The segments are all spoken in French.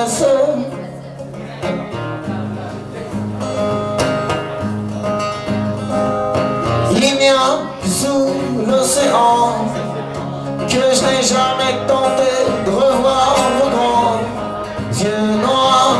jeunesse. Il n'y a que sous l'océan que je n'ai jamais tenté de revoir vos grands yeux noirs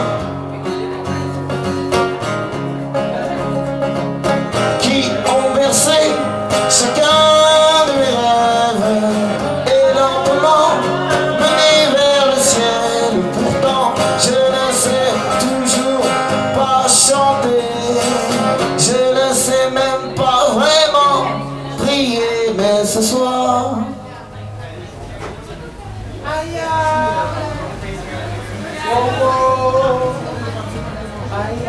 qui ont bercé chacun de mes rêves et lentement mené vers le ciel. Pourtant je ne sais toujours pas chanter, je ne sais même pas vraiment prier, mais ce soir aïe oh, oh. Aïe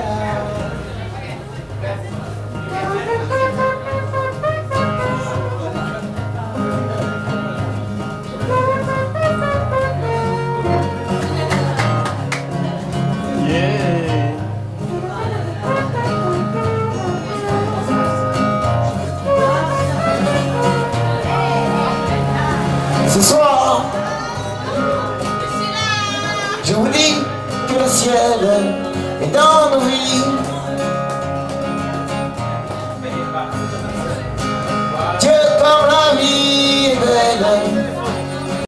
ce soir, je vous dis que le ciel est dans nos vies.